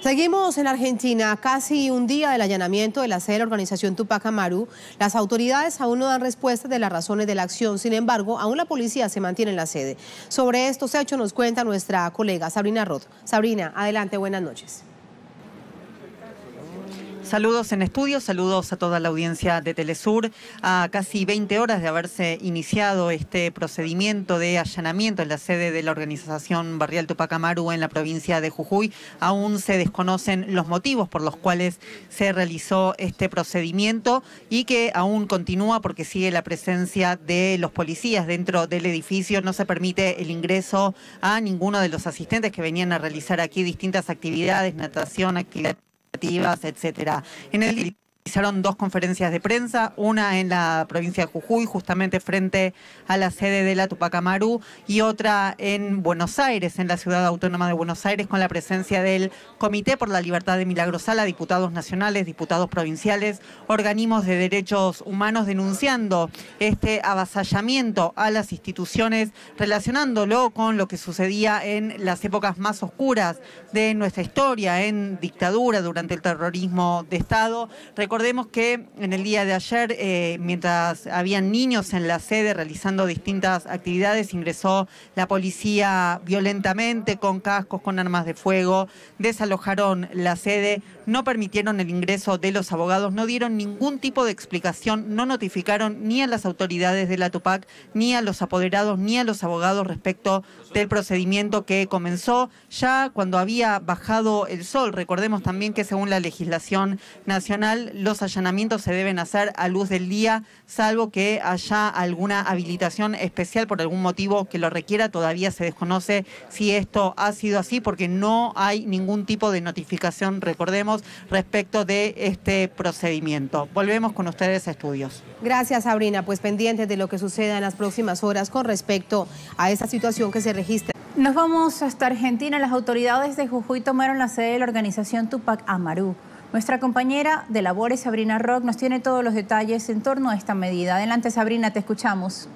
Seguimos en Argentina. A casi un día del allanamiento de la sede de la organización Tupac Amaru, las autoridades aún no dan respuesta de las razones de la acción. Sin embargo, aún la policía se mantiene en la sede. Sobre estos hechos nos cuenta nuestra colega Sabrina Roth. Sabrina, adelante, buenas noches. Saludos en estudio, saludos a toda la audiencia de Telesur. A casi 20 horas de haberse iniciado este procedimiento de allanamiento en la sede de la organización barrial Tupac Amaru en la provincia de Jujuy, aún se desconocen los motivos por los cuales se realizó este procedimiento y que aún continúa porque sigue la presencia de los policías dentro del edificio. No se permite el ingreso a ninguno de los asistentes que venían a realizar aquí distintas actividades, natación, actividades, etcétera. En el realizaron dos conferencias de prensa, una en la provincia de Jujuy, justamente frente a la sede de la Tupac Amaru, y otra en Buenos Aires, en la ciudad autónoma de Buenos Aires, con la presencia del Comité por la Libertad de Milagro Sala, diputados nacionales, diputados provinciales, organismos de derechos humanos, denunciando este avasallamiento a las instituciones, relacionándolo con lo que sucedía en las épocas más oscuras de nuestra historia, en dictadura, durante el terrorismo de Estado. Recordemos que en el día de ayer, mientras habían niños en la sede realizando distintas actividades, ingresó la policía violentamente, con cascos, con armas de fuego, desalojaron la sede, no permitieron el ingreso de los abogados, no dieron ningún tipo de explicación, no notificaron ni a las autoridades de la Tupac, ni a los apoderados, ni a los abogados respecto del procedimiento que comenzó ya cuando había bajado el sol. Recordemos también que según la legislación nacional, los allanamientos se deben hacer a luz del día, salvo que haya alguna habilitación especial por algún motivo que lo requiera. Todavía se desconoce si esto ha sido así porque no hay ningún tipo de notificación, recordemos, respecto de este procedimiento. Volvemos con ustedes a estudios. Gracias, Sabrina. Pues pendientes de lo que suceda en las próximas horas con respecto a esta situación que se registra. Nos vamos hasta Argentina. Las autoridades de Jujuy tomaron la sede de la organización Tupac Amaru. Nuestra compañera de labores, Sabrina Roth, nos tiene todos los detalles en torno a esta medida. Adelante, Sabrina, te escuchamos.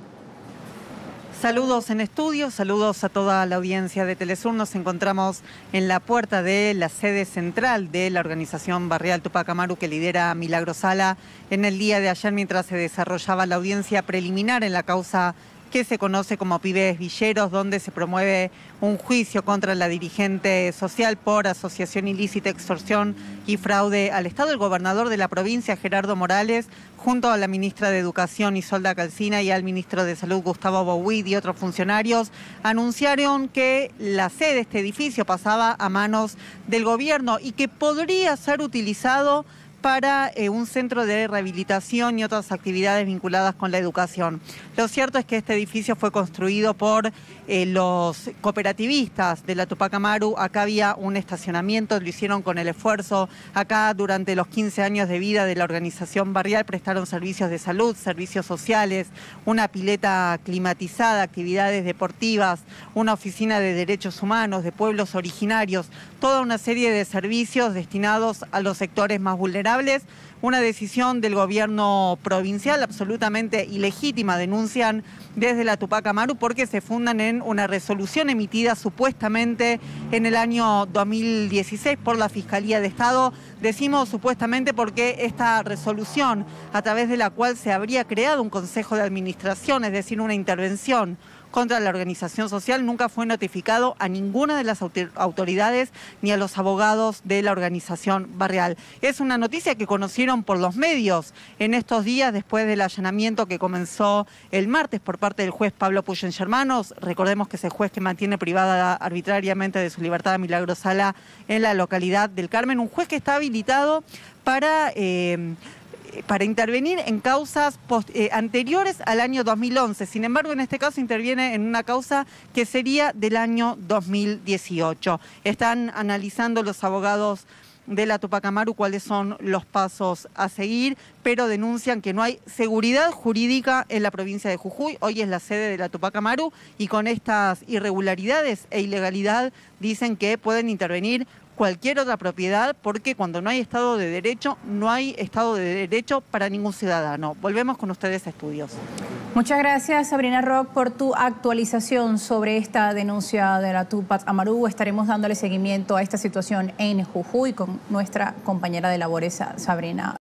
Saludos en estudio, saludos a toda la audiencia de Telesur. Nos encontramos en la puerta de la sede central de la organización barrial Tupac Amaru que lidera Milagro Sala en el día de ayer, mientras se desarrollaba la audiencia preliminar en la causa que se conoce como Pibes Villeros, donde se promueve un juicio contra la dirigente social por asociación ilícita, extorsión y fraude al Estado. El gobernador de la provincia, Gerardo Morales, junto a la ministra de Educación, Isolda Calcina, y al ministro de Salud, Gustavo Bouid, y otros funcionarios, anunciaron que la sede de este edificio pasaba a manos del gobierno y que podría ser utilizado para un centro de rehabilitación y otras actividades vinculadas con la educación. Lo cierto es que este edificio fue construido por los cooperativistas de la Tupac Amaru. Acá había un estacionamiento, lo hicieron con el esfuerzo. Acá durante los 15 años de vida de la organización barrial prestaron servicios de salud, servicios sociales, una pileta climatizada, actividades deportivas, una oficina de derechos humanos, de pueblos originarios, toda una serie de servicios destinados a los sectores más vulnerables. Una decisión del gobierno provincial absolutamente ilegítima, denuncian desde la Tupac Amaru, porque se fundan en una resolución emitida supuestamente en el año 2016 por la Fiscalía de Estado. Decimos supuestamente porque esta resolución, a través de la cual se habría creado un consejo de administración, es decir, una intervención contra la organización social, nunca fue notificado a ninguna de las autoridades ni a los abogados de la organización barrial. Es una noticia que conocieron por los medios en estos días después del allanamiento que comenzó el martes por parte del juez Pablo Puyen-Germanos. Recordemos que ese juez que mantiene privada arbitrariamente de su libertad a Milagro Sala en la localidad del Carmen, un juez que está habilitado para intervenir en causas anteriores al año 2011. Sin embargo, en este caso interviene en una causa que sería del año 2018. Están analizando los abogados de la Tupac Amaru cuáles son los pasos a seguir, pero denuncian que no hay seguridad jurídica en la provincia de Jujuy. Hoy es la sede de la Tupac Amaru y con estas irregularidades e ilegalidad dicen que pueden intervenir cualquier otra propiedad, porque cuando no hay Estado de Derecho, no hay Estado de Derecho para ningún ciudadano. Volvemos con ustedes a estudios. Muchas gracias, Sabrina Rock, por tu actualización sobre esta denuncia de la Tupac Amaru. Estaremos dándole seguimiento a esta situación en Jujuy con nuestra compañera de labores, Sabrina.